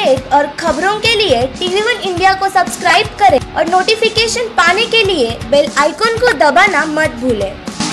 Update और खबरों के लिए TV1 इंडिया को सब्सक्राइब करें और नोटिफिकेशन पाने के लिए बेल आइकॉन को दबाना मत भूलें।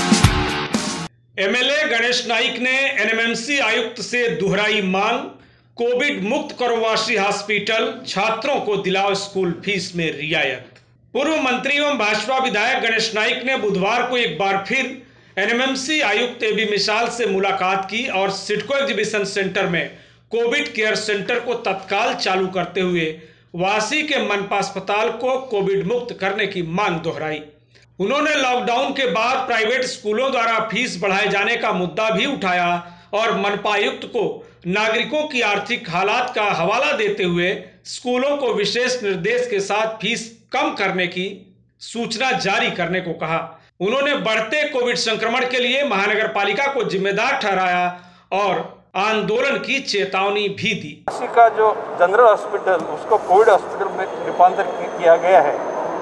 एमएलए गणेश नाइक ने एनएमएमसी आयुक्त से दोहराई मांग, कोविड मुक्त करो वाशी हॉस्पिटल, छात्रों को दिलाओ स्कूल फीस में रियायत। पूर्व मंत्री एवं भाजपा विधायक गणेश नाइक ने बुधवार को एक बार फिर एनएमएमसी आयुक्त एबी मिसाल से मुलाकात की और सिडको एग्जीबिशन सेंटर में कोविड केयर सेंटर को तत्काल चालू करते हुए वासी के मनपा अस्पताल को कोविड मुक्त करने की मांग दोहराई। उन्होंने लॉकडाउन के बाद प्राइवेट स्कूलों द्वारा फीस बढ़ाए जाने का मुद्दा भी उठाया और मनपा आयुक्त को नागरिकों की आर्थिक हालात का हवाला देते हुए स्कूलों को विशेष निर्देश के साथ फीस कम करने की सूचना जारी करने को कहा। उन्होंने बढ़ते कोविड संक्रमण के लिए महानगर पालिका को जिम्मेदार ठहराया और आंदोलन की चेतावनी भी दी। वाशी का जो जनरल हॉस्पिटल उसको कोविड हॉस्पिटल में रूपांतरित किया गया है।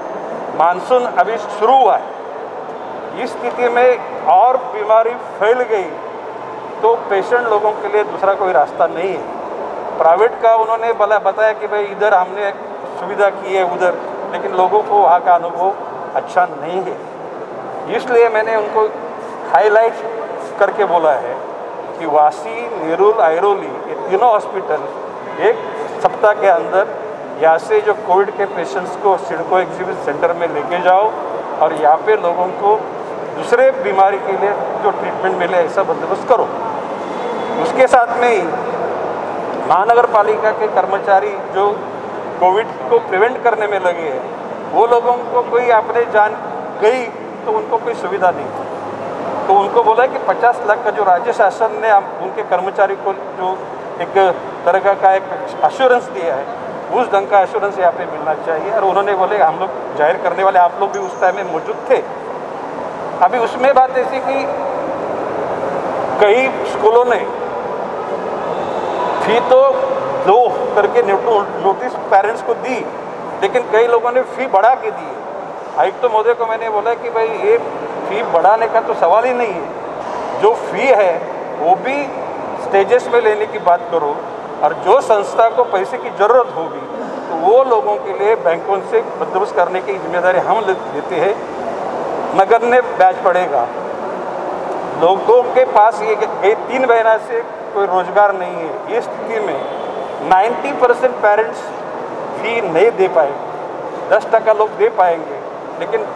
मानसून अभी शुरू हुआ है, इस स्थिति में और बीमारी फैल गई तो पेशेंट लोगों के लिए दूसरा कोई रास्ता नहीं है। प्राइवेट का उन्होंने बताया कि भाई इधर हमने सुविधा की है उधर, लेकिन लोगों को वहाँ का अनुभव अच्छा नहीं है। इसलिए मैंने उनको हाईलाइट करके बोला है कि वाशी, नेरुल, आयरोली ये तीनों हॉस्पिटल एक सप्ताह के अंदर यहाँ से जो कोविड के पेशेंट्स को सिडको एग्जीबिशन सेंटर में लेके जाओ और यहाँ पे लोगों को दूसरे बीमारी के लिए जो ट्रीटमेंट मिले ऐसा बंदोबस्त करो। उसके साथ में ही महानगर पालिका के कर्मचारी जो कोविड को प्रिवेंट करने में लगे हैं, वो लोगों को कोई आपने जान गई तो उनको कोई सुविधा नहीं, तो उनको बोला कि 50 लाख का जो राज्य शासन ने उनके कर्मचारी को जो एक तरह का एक अश्योरेंस दिया है, उस ढंग का एश्योरेंस यहाँ पे मिलना चाहिए। और उन्होंने बोले हम लोग जाहिर करने वाले, आप लोग भी उस टाइम में मौजूद थे। अभी उसमें बात ऐसी कि कई स्कूलों ने फी तो दो करके नोटिस पेरेंट्स को दी, लेकिन कई लोगों ने फी बढ़ा के दी। आयुक्त महोदय को मैंने बोला कि भाई ये फी बढ़ाने का तो सवाल ही नहीं है, जो फी है वो भी स्टेजेस में लेने की बात करो, और जो संस्था को पैसे की ज़रूरत होगी तो वो लोगों के लिए बैंकों से बंदोबस्त करने की जिम्मेदारी हम लेते हैं। नगण्य ब्याज पड़ेगा। लोगों के पास ये 3 महीना से कोई रोजगार नहीं है। इस स्थिति में 90% पेरेंट्स फी नहीं दे पाएंगे, 10% लोग दे पाएंगे, लेकिन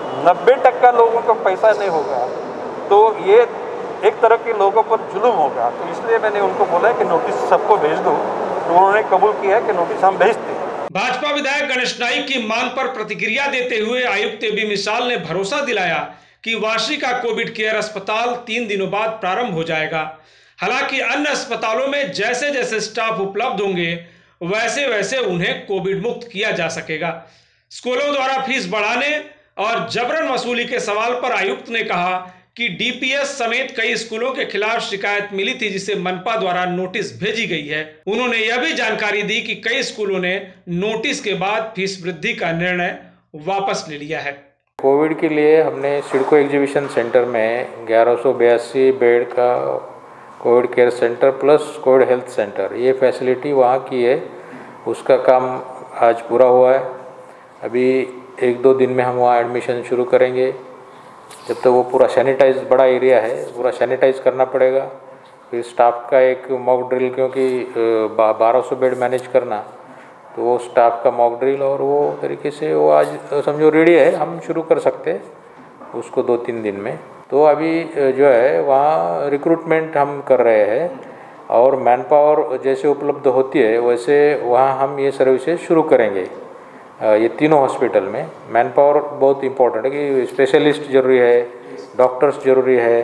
90% लोगों को पैसा नहीं होगा, तो ये एक तरह के लोगों पर जुल्म होगा। तो इसलिए मैंने उनको बोला कि नोटिस सबको भेज दो, तो उन्होंने कबूल किया कि नोटिस हम भेजते हैं। भाजपा विधायक गणेश नाइक की मांग पर प्रतिक्रिया देते हुए आयुक्त एबी मिसाल ने भरोसा दिलाया कि वाशी का कोविड केयर अस्पताल 3 दिनों बाद प्रारंभ हो जाएगा। हालांकि अन्य अस्पतालों में जैसे जैसे स्टाफ उपलब्ध होंगे वैसे वैसे उन्हें कोविड मुक्त किया जा सकेगा। स्कूलों द्वारा फीस बढ़ाने और जबरन वसूली के सवाल पर आयुक्त ने कहा कि डीपीएस समेत कई स्कूलों के खिलाफ शिकायत मिली थी, जिसे मनपा द्वारा नोटिस भेजी गई है। उन्होंने यह भी जानकारी दी कि कई स्कूलों ने नोटिस के बाद फीस वृद्धि का निर्णय वापस ले लिया है। कोविड के लिए हमने सिडको एग्जीबिशन सेंटर में 1182 बेड का covid care centre plus covid health centre, ये फैसिलिटी वहाँ की है, उसका काम आज पूरा हुआ है। अभी 1-2 दिन में हम वहाँ एडमिशन शुरू करेंगे। जब तक वो पूरा सैनिटाइज, बड़ा एरिया है, पूरा सैनिटाइज करना पड़ेगा। फिर स्टाफ का एक मॉक ड्रिल, क्योंकि 1200 बेड मैनेज करना, तो वो स्टाफ का मॉक ड्रिल और वो तरीके से वो आज समझो रेडी है, हम शुरू कर सकते हैं उसको 2-3 दिन में। तो अभी जो है वहाँ रिक्रूटमेंट हम कर रहे हैं और मैन पावर जैसे उपलब्ध होती है वैसे वहाँ हम ये सर्विसेज शुरू करेंगे। ये तीनों हॉस्पिटल में मैन पावर बहुत इम्पोर्टेंट है कि स्पेशलिस्ट ज़रूरी है, डॉक्टर्स ज़रूरी है,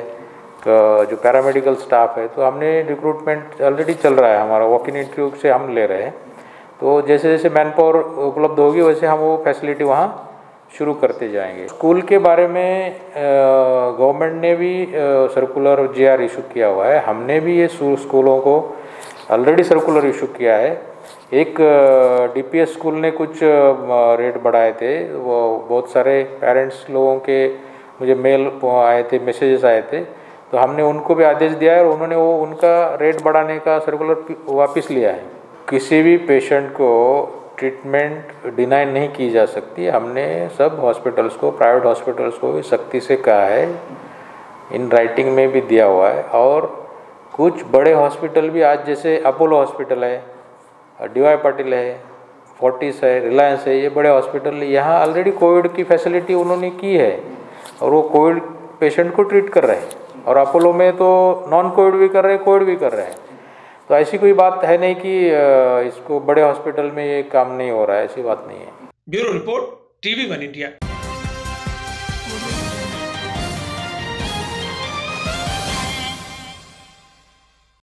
जो पैरामेडिकल स्टाफ है। तो हमने रिक्रूटमेंट ऑलरेडी चल रहा है, हमारा वॉक इन इंटरव्यू से हम ले रहे हैं। तो जैसे जैसे मैन पावर उपलब्ध होगी वैसे हम वो फैसिलिटी वहाँ शुरू करते जाएंगे। स्कूल के बारे में गवर्नमेंट ने भी सर्कुलर और GR इशू किया हुआ है। हमने भी ये स्कूलों को ऑलरेडी सर्कुलर इशू किया है। एक DPS स्कूल ने कुछ रेट बढ़ाए थे, वो बहुत सारे पेरेंट्स लोगों के मुझे मेल आए थे, मैसेजेस आए थे, तो हमने उनको भी आदेश दिया है और उन्होंने वो उनका रेट बढ़ाने का सर्कुलर वापस लिया है। किसी भी पेशेंट को ट्रीटमेंट डिनाई नहीं की जा सकती। हमने सब हॉस्पिटल्स को, प्राइवेट हॉस्पिटल्स को भी सख्ती से कहा है, इन राइटिंग में भी दिया हुआ है। और कुछ बड़े हॉस्पिटल भी आज, जैसे अपोलो हॉस्पिटल है, DY पाटिल है, फोर्टिस है, रिलायंस है, ये बड़े हॉस्पिटल, यहाँ ऑलरेडी कोविड की फैसिलिटी उन्होंने की है और वो कोविड पेशेंट को ट्रीट कर रहे हैं। और अपोलो में तो नॉन कोविड भी कर रहे हैं, कोविड भी कर रहे हैं। तो ऐसी कोई बात है नहीं कि इसको बड़े हॉस्पिटल में ये काम नहीं हो रहा है, ऐसी बात नहीं है। Bureau report, TV1 India.